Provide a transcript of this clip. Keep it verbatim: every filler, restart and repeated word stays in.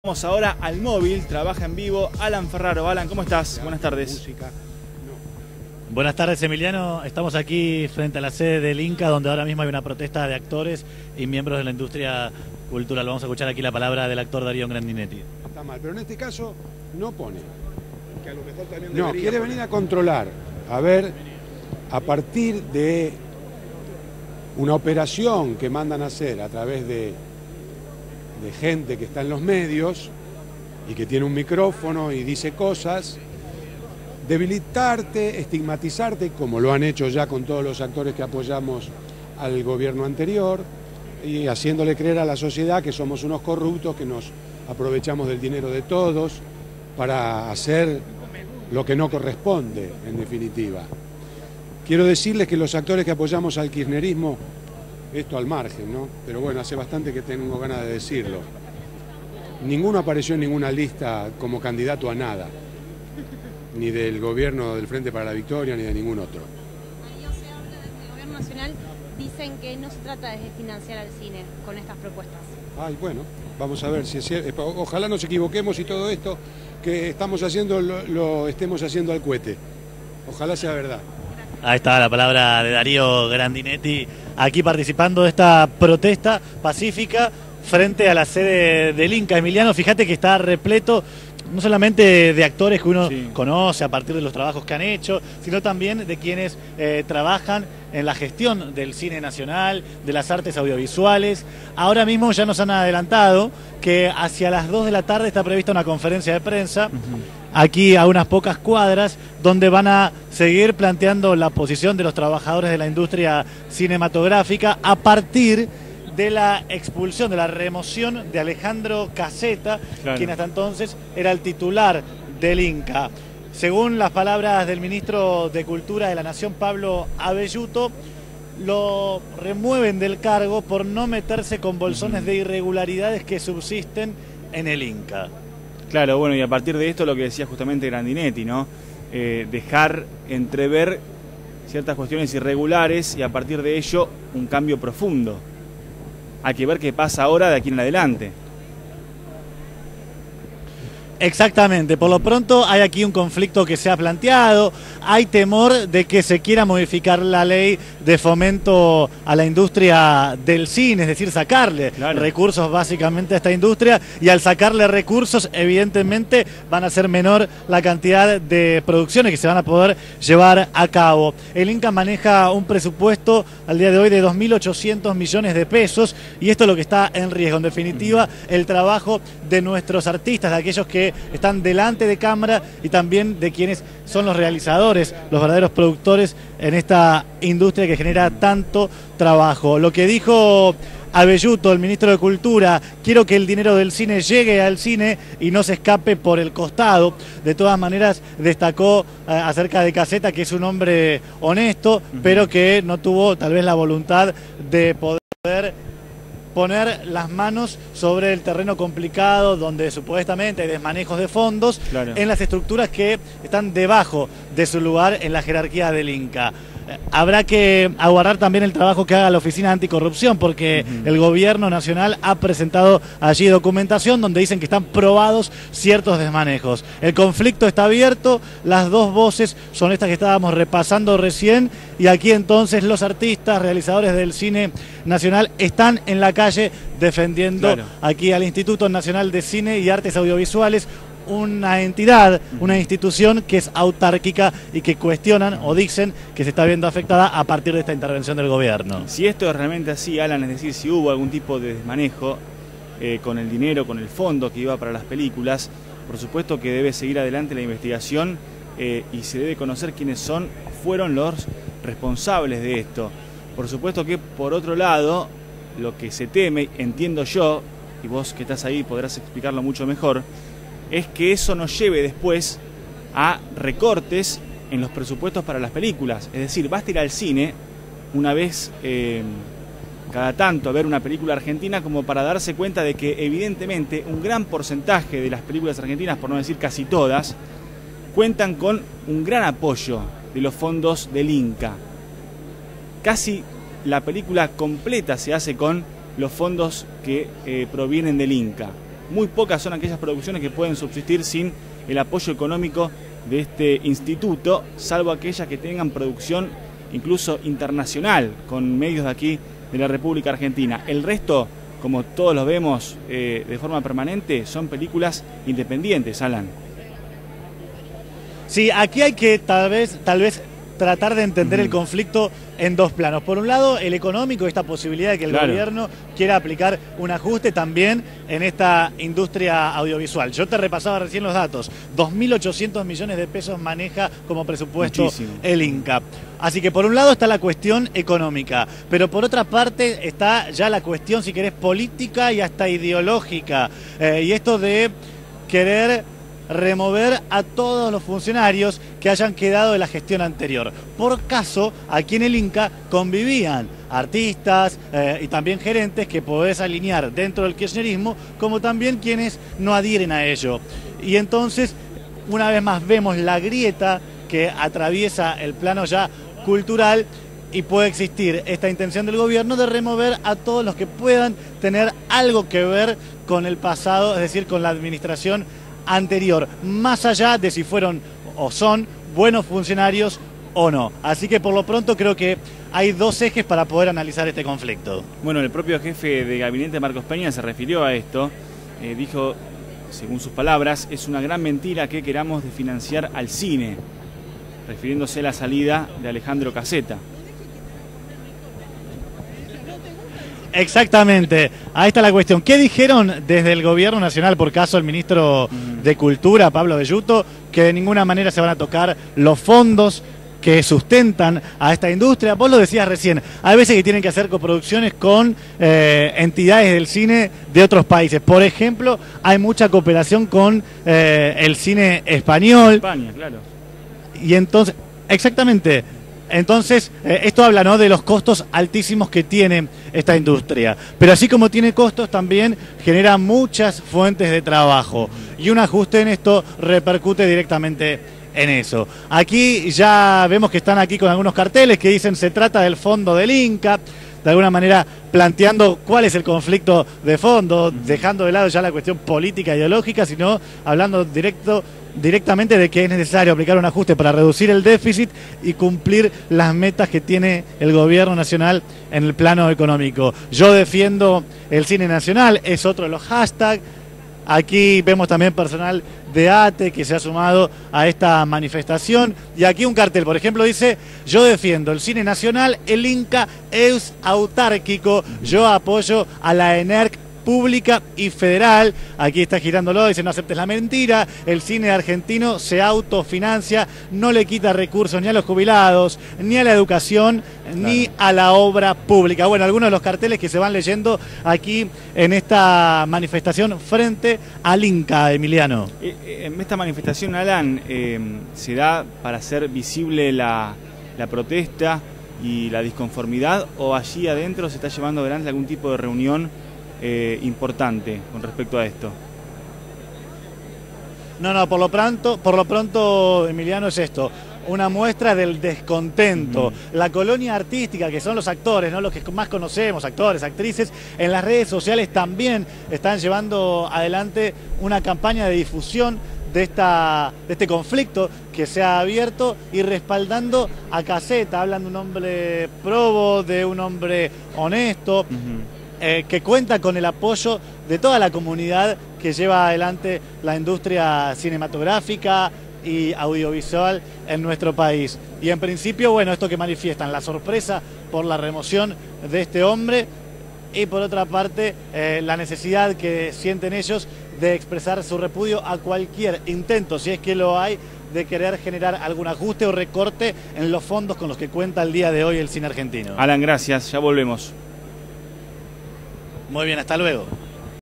Vamos ahora al móvil, trabaja en vivo Alan Ferraro. Alan, ¿cómo estás? Buenas tardes. Música. No. Buenas tardes, Emiliano. Estamos aquí frente a la sede del Inca, donde ahora mismo hay una protesta de actores y miembros de la industria cultural. Vamos a escuchar aquí la palabra del actor Darío Grandinetti. Está mal, pero en este caso no pone. Que a lo mejor también No, quiere venir a controlar, a ver, a partir de una operación que mandan a hacer a través de, de gente que está en los medios y que tiene un micrófono y dice cosas, debilitarte, estigmatizarte, como lo han hecho ya con todos los actores que apoyamos al gobierno anterior, y haciéndole creer a la sociedad que somos unos corruptos, que nos aprovechamos del dinero de todos para hacer lo que no corresponde, en definitiva. Quiero decirles que los actores que apoyamos al kirchnerismo, esto al margen, ¿no? Pero bueno, hace bastante que tengo ganas de decirlo. Ninguno apareció en ninguna lista como candidato a nada, ni del gobierno del Frente para la Victoria, ni de ningún otro. Mario, se habla desde el gobierno nacional, dicen que no se trata de financiar al cine con estas propuestas. Ay, bueno, vamos a ver si es cierto. Ojalá nos equivoquemos y todo esto que estamos haciendo lo, lo estemos haciendo al cohete. Ojalá sea verdad. Ahí está la palabra de Darío Grandinetti, aquí participando de esta protesta pacífica frente a la sede del Inca. Emiliano, fíjate que está repleto no solamente de actores que uno sí. conoce a partir de los trabajos que han hecho, sino también de quienes eh, trabajan en la gestión del cine nacional, de las artes audiovisuales. Ahora mismo ya nos han adelantado que hacia las dos de la tarde está prevista una conferencia de prensa, uh-huh. aquí a unas pocas cuadras, donde van a seguir planteando la posición de los trabajadores de la industria cinematográfica a partir de la expulsión, de la remoción de Alejandro Caseta, claro. quien hasta entonces era el titular del Inca. Según las palabras del ministro de Cultura de la Nación, Pablo Abelluto, lo remueven del cargo por no meterse con bolsones de irregularidades que subsisten en el Inca. Claro, bueno, y a partir de esto lo que decía justamente Grandinetti, ¿no? Eh, dejar entrever ciertas cuestiones irregulares y a partir de ello un cambio profundo. Hay que ver qué pasa ahora de aquí en adelante. Exactamente, por lo pronto hay aquí un conflicto que se ha planteado, hay temor de que se quiera modificar la ley de fomento a la industria del cine, es decir, sacarle claro. recursos básicamente a esta industria, y al sacarle recursos evidentemente van a ser menor la cantidad de producciones que se van a poder llevar a cabo. El Inca maneja un presupuesto al día de hoy de dos mil ochocientos millones de pesos y esto es lo que está en riesgo, en definitiva el trabajo de nuestros artistas, de aquellos que están delante de cámara y también de quienes son los realizadores, los verdaderos productores en esta industria que genera tanto trabajo. Lo que dijo Abelluto, el ministro de Cultura, quiero que el dinero del cine llegue al cine y no se escape por el costado. De todas maneras, destacó eh, acerca de Caseta, que es un hombre honesto, uh-huh. pero que no tuvo tal vez la voluntad de poder poner las manos sobre el terreno complicado donde supuestamente hay desmanejos de fondos claro. en las estructuras que están debajo de su lugar en la jerarquía del Inca. Eh, habrá que aguardar también el trabajo que haga la Oficina Anticorrupción, porque uh-huh. el gobierno nacional ha presentado allí documentación donde dicen que están probados ciertos desmanejos. El conflicto está abierto, las dos voces son estas que estábamos repasando recién, y aquí entonces los artistas, realizadores del cine nacional están en la calle defendiendo claro. aquí al Instituto Nacional de Cine y Artes Audiovisuales, una entidad, una institución que es autárquica y que cuestionan o dicen que se está viendo afectada a partir de esta intervención del gobierno. Si esto es realmente así, Alan, es decir, si hubo algún tipo de desmanejo eh, con el dinero, con el fondo que iba para las películas, por supuesto que debe seguir adelante la investigación eh, y se debe conocer quiénes son, fueron los responsables de esto. Por supuesto que, por otro lado, lo que se teme, entiendo yo, y vos que estás ahí podrás explicarlo mucho mejor, es que eso nos lleve después a recortes en los presupuestos para las películas. Es decir, basta ir al cine una vez eh, cada tanto a ver una película argentina como para darse cuenta de que evidentemente un gran porcentaje de las películas argentinas, por no decir casi todas, cuentan con un gran apoyo de los fondos del Inca. Casi la película completa se hace con los fondos que eh, provienen del Inca. muy pocas son aquellas producciones que pueden subsistir sin el apoyo económico de este instituto, salvo aquellas que tengan producción incluso internacional, con medios de aquí de la República Argentina. El resto, como todos lo vemos eh, de forma permanente, son películas independientes, Alan. Sí, aquí hay que tal vez, tal vez tratar de entender uh-huh. el conflicto en dos planos. Por un lado, el económico, esta posibilidad de que el claro. gobierno quiera aplicar un ajuste también en esta industria audiovisual. Yo te repasaba recién los datos. dos mil ochocientos millones de pesos maneja como presupuesto Muchísimo. el INCA. Así que por un lado está la cuestión económica, pero por otra parte está ya la cuestión, si querés, política y hasta ideológica. Eh, y esto de querer remover a todos los funcionarios que hayan quedado de la gestión anterior. Por caso, aquí en el INCA convivían artistas eh, y también gerentes que podés alinear dentro del kirchnerismo, como también quienes no adhieren a ello. Y entonces, una vez más, vemos la grieta que atraviesa el plano ya cultural y puede existir esta intención del gobierno de remover a todos los que puedan tener algo que ver con el pasado, es decir, con la administración anterior, más allá de si fueron o son buenos funcionarios o no. Así que por lo pronto creo que hay dos ejes para poder analizar este conflicto. Bueno, el propio jefe de gabinete, Marcos Peña, se refirió a esto. Eh, dijo, según sus palabras, es una gran mentira que queramos desfinanciar al cine, refiriéndose a la salida de Alejandro Caseta. Exactamente, ahí está la cuestión. ¿Qué dijeron desde el gobierno nacional, por caso el ministro de Cultura, Pablo Belluto? Que de ninguna manera se van a tocar los fondos que sustentan a esta industria. Vos lo decías recién, hay veces que tienen que hacer coproducciones con eh, entidades del cine de otros países. Por ejemplo, hay mucha cooperación con eh, el cine español. España, claro. Y entonces, exactamente. Entonces, eh, esto habla, ¿no?, de los costos altísimos que tiene esta industria. Pero así como tiene costos, también genera muchas fuentes de trabajo. Y un ajuste en esto repercute directamente en eso. Aquí ya vemos que están aquí con algunos carteles que dicen se trata del fondo del INCA, de alguna manera planteando cuál es el conflicto de fondo, dejando de lado ya la cuestión política e ideológica, sino hablando directo directamente de que es necesario aplicar un ajuste para reducir el déficit y cumplir las metas que tiene el gobierno nacional en el plano económico. Yo defiendo el cine nacional, es otro de los hashtags. Aquí vemos también personal de ATE que se ha sumado a esta manifestación. Y aquí un cartel, por ejemplo, dice: yo defiendo el cine nacional, el INCA es autárquico, yo apoyo a la ENERC pública y federal. Aquí está girándolo, dice: no aceptes la mentira, el cine argentino se autofinancia, no le quita recursos ni a los jubilados, ni a la educación, claro, ni a la obra pública. Bueno, algunos de los carteles que se van leyendo aquí en esta manifestación frente al INCA, Emiliano. En esta manifestación, Alan, eh, se da para hacer visible la, la protesta y la disconformidad, o allí adentro se está llevando adelante algún tipo de reunión Eh, importante con respecto a esto? No, no, por lo pronto, por lo pronto, Emiliano, es esto: una muestra del descontento. Uh-huh. La colonia artística, que son los actores, ¿no?, los que más conocemos, actores, actrices, en las redes sociales también están llevando adelante una campaña de difusión de, esta, de este conflicto que se ha abierto y respaldando a Caseta. Hablan de un hombre probo, de un hombre honesto. Uh-huh. Eh, que cuenta con el apoyo de toda la comunidad que lleva adelante la industria cinematográfica y audiovisual en nuestro país. Y en principio, bueno, esto que manifiestan, la sorpresa por la remoción de este hombre, y por otra parte, eh, la necesidad que sienten ellos de expresar su repudio a cualquier intento, si es que lo hay, de querer generar algún ajuste o recorte en los fondos con los que cuenta el día de hoy el cine argentino. Alan, gracias, ya volvemos. Muy bien, hasta luego.